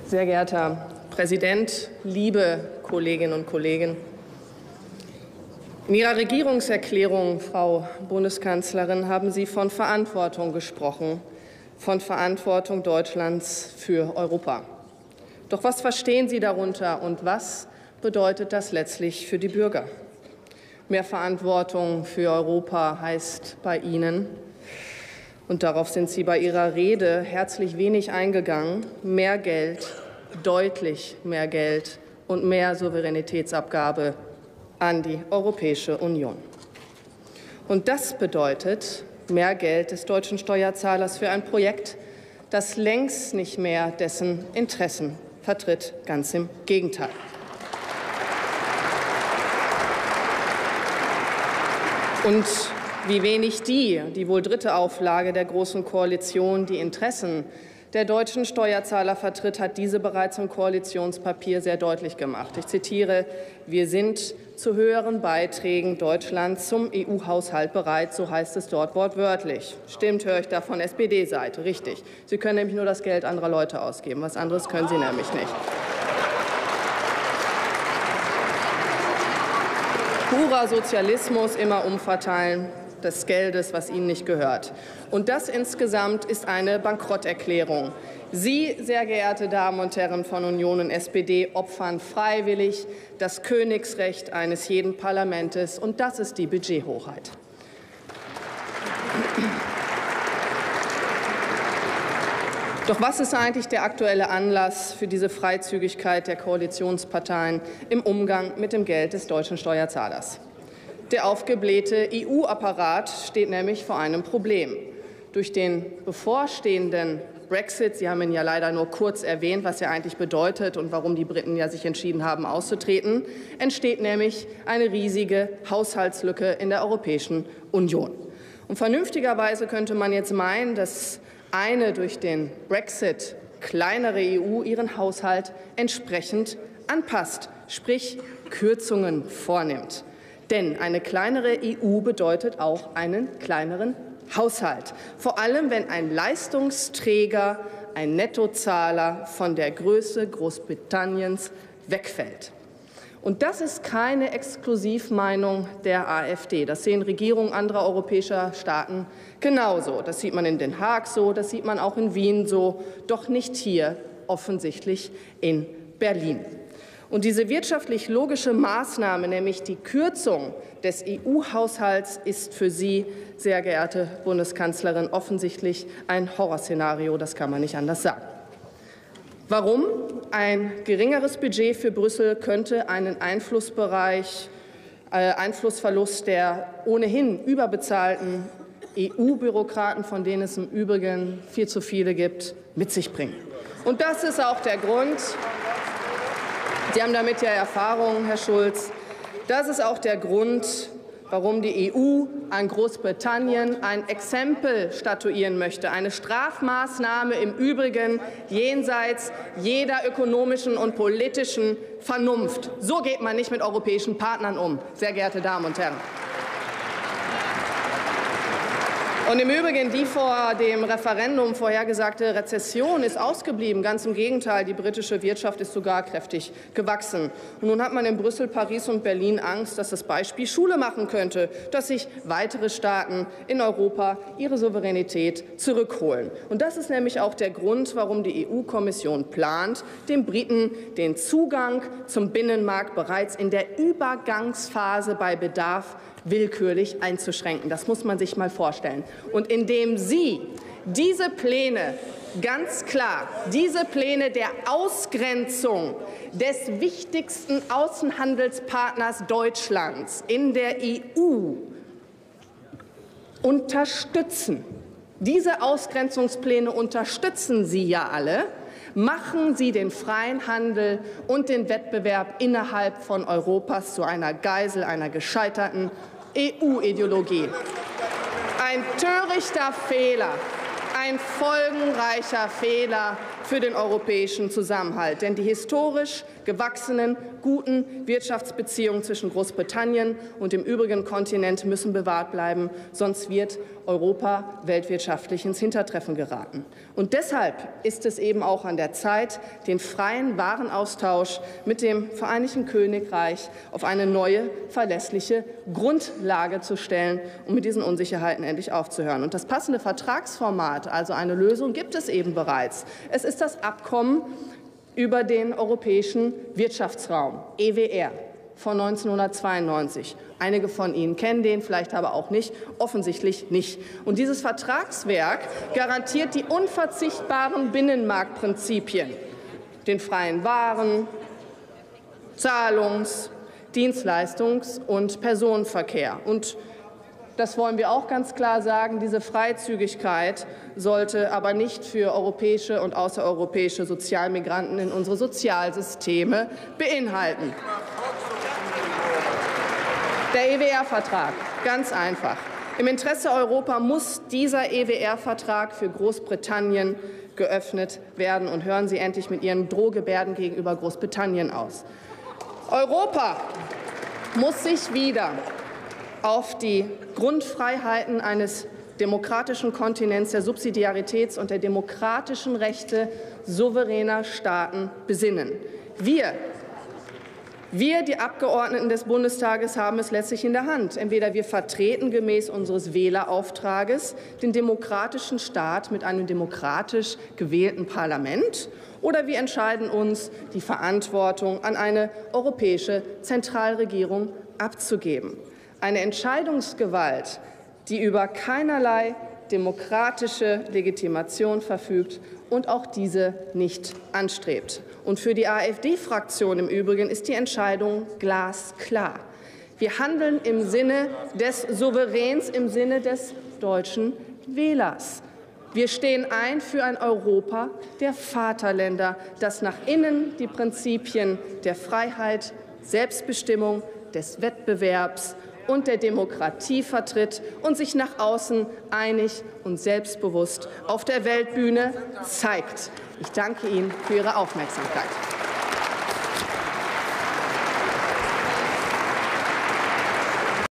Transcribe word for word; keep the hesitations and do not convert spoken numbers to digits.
Sehr geehrter Herr Präsident, liebe Kolleginnen und Kollegen! In Ihrer Regierungserklärung, Frau Bundeskanzlerin, haben Sie von Verantwortung gesprochen, von Verantwortung Deutschlands für Europa. Doch was verstehen Sie darunter und was bedeutet das letztlich für die Bürger? Mehr Verantwortung für Europa heißt bei Ihnen, und darauf sind Sie bei Ihrer Rede herzlich wenig eingegangen, mehr Geld, deutlich mehr Geld und mehr Souveränitätsabgabe an die Europäische Union. Und das bedeutet mehr Geld des deutschen Steuerzahlers für ein Projekt, das längst nicht mehr dessen Interessen vertritt, ganz im Gegenteil. Und wie wenig die, die wohl dritte Auflage der Großen Koalition, die Interessen der deutschen Steuerzahler vertritt, hat diese bereits im Koalitionspapier sehr deutlich gemacht. Ich zitiere: Wir sind zu höheren Beiträgen Deutschlands zum E U-Haushalt bereit, so heißt es dort wortwörtlich. Stimmt, höre ich da von S P D-Seite, richtig. Sie können nämlich nur das Geld anderer Leute ausgeben. Was anderes können Sie nämlich nicht. Purer Sozialismus, immer umverteilen des Geldes, was Ihnen nicht gehört. Und das insgesamt ist eine Bankrotterklärung. Sie, sehr geehrte Damen und Herren von Union und S P D, opfern freiwillig das Königsrecht eines jeden Parlaments, und das ist die Budgethoheit. Doch was ist eigentlich der aktuelle Anlass für diese Freizügigkeit der Koalitionsparteien im Umgang mit dem Geld des deutschen Steuerzahlers? Der aufgeblähte E U-Apparat steht nämlich vor einem Problem. Durch den bevorstehenden Brexit, Sie haben ihn ja leider nur kurz erwähnt, was er eigentlich bedeutet und warum die Briten ja sich entschieden haben, auszutreten, entsteht nämlich eine riesige Haushaltslücke in der Europäischen Union. Und vernünftigerweise könnte man jetzt meinen, dass eine durch den Brexit kleinere E U ihren Haushalt entsprechend anpasst, sprich Kürzungen vornimmt. Denn eine kleinere E U bedeutet auch einen kleineren Haushalt, vor allem wenn ein Leistungsträger, ein Nettozahler von der Größe Großbritanniens wegfällt. Und das ist keine Exklusivmeinung der AfD. Das sehen Regierungen anderer europäischer Staaten genauso. Das sieht man in Den Haag so, das sieht man auch in Wien so, doch nicht hier, offensichtlich in Berlin. Und diese wirtschaftlich logische Maßnahme, nämlich die Kürzung des E U-Haushalts, ist für Sie, sehr geehrte Bundeskanzlerin, offensichtlich ein Horrorszenario. Das kann man nicht anders sagen. Warum? Ein geringeres Budget für Brüssel könnte einen Einflussbereich, äh, Einflussverlust der ohnehin überbezahlten E U-Bürokraten, von denen es im Übrigen viel zu viele gibt, mit sich bringen. Und das ist auch der Grund, Sie haben damit ja Erfahrung, Herr Schulz. Das ist auch der Grund, warum die E U an Großbritannien ein Exempel statuieren möchte. Eine Strafmaßnahme im Übrigen jenseits jeder ökonomischen und politischen Vernunft. So geht man nicht mit europäischen Partnern um, sehr geehrte Damen und Herren. Und im Übrigen, die vor dem Referendum vorhergesagte Rezession ist ausgeblieben. Ganz im Gegenteil, die britische Wirtschaft ist sogar kräftig gewachsen. Und nun hat man in Brüssel, Paris und Berlin Angst, dass das Beispiel Schule machen könnte, dass sich weitere Staaten in Europa ihre Souveränität zurückholen. Und das ist nämlich auch der Grund, warum die E U-Kommission plant, den Briten den Zugang zum Binnenmarkt bereits in der Übergangsphase bei Bedarf willkürlich einzuschränken. Das muss man sich mal vorstellen. Und indem Sie diese Pläne ganz klar, diese Pläne der Ausgrenzung des wichtigsten Außenhandelspartners Deutschlands in der E U unterstützen, diese Ausgrenzungspläne unterstützen Sie ja alle, machen Sie den freien Handel und den Wettbewerb innerhalb von Europas zu einer Geisel einer gescheiterten E U-Ideologie. Ein törichter Fehler, ein folgenreicher Fehler für den europäischen Zusammenhalt. Denn die historisch gewachsenen, guten Wirtschaftsbeziehungen zwischen Großbritannien und dem übrigen Kontinent müssen bewahrt bleiben, sonst wird Europa weltwirtschaftlich ins Hintertreffen geraten. Und deshalb ist es eben auch an der Zeit, den freien Warenaustausch mit dem Vereinigten Königreich auf eine neue, verlässliche Grundlage zu stellen, um mit diesen Unsicherheiten endlich aufzuhören. Und das passende Vertragsformat, also eine Lösung, gibt es eben bereits. Es ist das Abkommen über den Europäischen Wirtschaftsraum, E W R, von neunzehnhundertzweiundneunzig. Einige von Ihnen kennen den, vielleicht aber auch nicht, offensichtlich nicht. Und dieses Vertragswerk garantiert die unverzichtbaren Binnenmarktprinzipien, den freien Waren-, Zahlungs-, Dienstleistungs- und Personenverkehr. Und das wollen wir auch ganz klar sagen, diese Freizügigkeit sollte aber nicht für europäische und außereuropäische Sozialmigranten in unsere Sozialsysteme beinhalten. Der E W R-Vertrag, ganz einfach. Im Interesse Europa muss dieser E W R-Vertrag für Großbritannien geöffnet werden. Und hören Sie endlich mit Ihren Drohgebärden gegenüber Großbritannien aus. Europa muss sich wieder auf die Grundfreiheiten eines demokratischen Kontinents, der Subsidiaritäts- und der demokratischen Rechte souveräner Staaten besinnen. Wir, wir, die Abgeordneten des Bundestages, haben es letztlich in der Hand. Entweder wir vertreten gemäß unseres Wählerauftrages den demokratischen Staat mit einem demokratisch gewählten Parlament, oder wir entscheiden uns, die Verantwortung an eine europäische Zentralregierung abzugeben. Eine Entscheidungsgewalt, die über keinerlei demokratische Legitimation verfügt und auch diese nicht anstrebt. Und für die AfD-Fraktion im Übrigen ist die Entscheidung glasklar. Wir handeln im Sinne des Souveräns, im Sinne des deutschen Wählers. Wir stehen ein für ein Europa der Vaterländer, das nach innen die Prinzipien der Freiheit, Selbstbestimmung, des Wettbewerbs und der Demokratie vertritt und sich nach außen einig und selbstbewusst auf der Weltbühne zeigt. Ich danke Ihnen für Ihre Aufmerksamkeit.